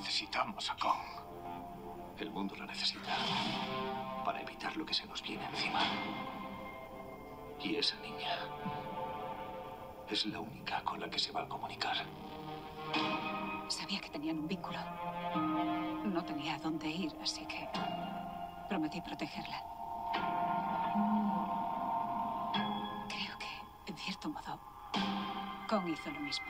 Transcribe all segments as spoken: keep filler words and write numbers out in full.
Necesitamos a Kong. El mundo la necesita para evitar lo que se nos viene encima. Y esa niña es la única con la que se va a comunicar. Sabía que tenían un vínculo. No tenía a dónde ir, así que prometí protegerla. Creo que, en cierto modo, Kong hizo lo mismo.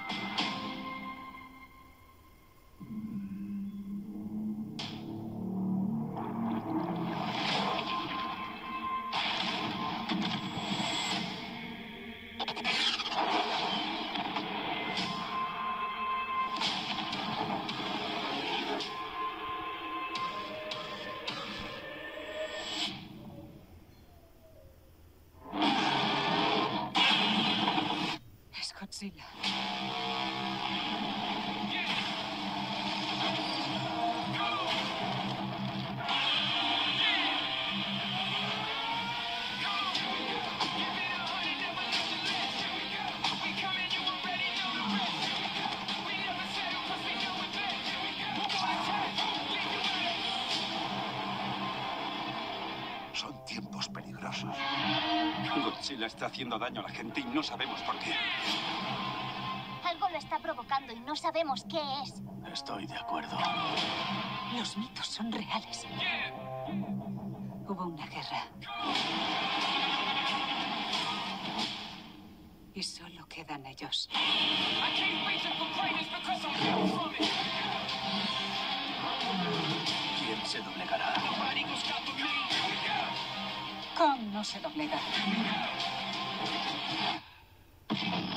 Godzilla. Son tiempos peligrosos. Godzilla está haciendo daño a la gente y no sabemos por qué. Algo lo está provocando y no sabemos qué es. Estoy de acuerdo. Los mitos son reales. Hubo una guerra. Y solo quedan ellos. ¿Quién se doblegará? Kong no se doblega.